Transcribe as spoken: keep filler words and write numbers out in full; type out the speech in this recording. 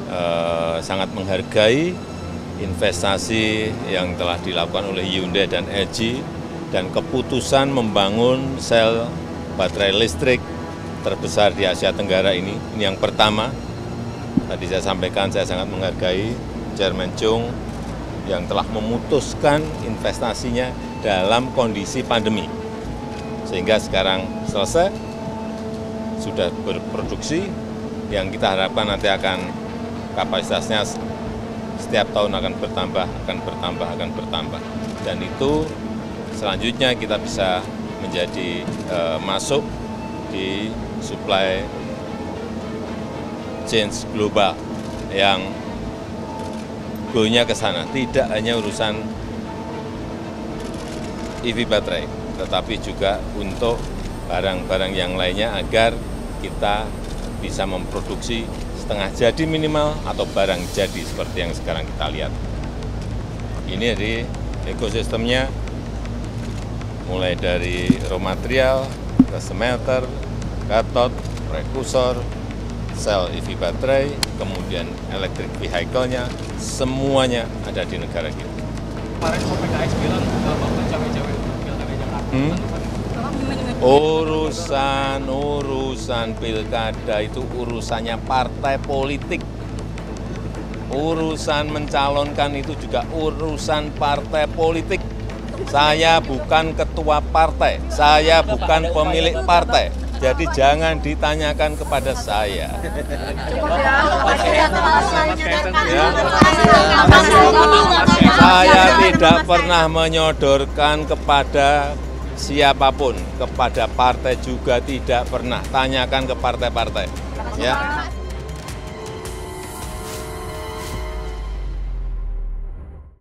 eh, sangat menghargai investasi yang telah dilakukan oleh Hyundai dan L G dan keputusan membangun sel baterai listrik terbesar di Asia Tenggara ini. Ini yang pertama. Tadi saya sampaikan saya sangat menghargai Chairman Chung yang telah memutuskan investasinya dalam kondisi pandemi. Sehingga sekarang selesai, sudah berproduksi, yang kita harapkan nanti akan kapasitasnya setiap tahun akan bertambah, akan bertambah, akan bertambah. Dan itu selanjutnya kita bisa menjadi eh, masuk di supply chain global yang goalnya ke sana, tidak hanya urusan E V baterai, tetapi juga untuk barang-barang yang lainnya agar kita bisa memproduksi setengah jadi minimal atau barang jadi seperti yang sekarang kita lihat. Ini dari ekosistemnya, mulai dari raw material, ke smelter, kathode, prekursor, sel E V baterai, kemudian electric vehicle-nya, semuanya ada di negara kita. Kemarin P K S bilang kalau Bapak cawe-cawe pilkada Jakarta. Hmm? Urusan urusan pilkada itu urusannya partai politik. Urusan mencalonkan itu juga urusan partai politik. Saya bukan ketua partai, saya bukan pemilik partai. Jadi jangan ditanyakan kepada saya. Ya. Saya tidak pernah menyodorkan kepada siapapun, kepada partai juga tidak pernah. Tanyakan ke partai-partai. Ya.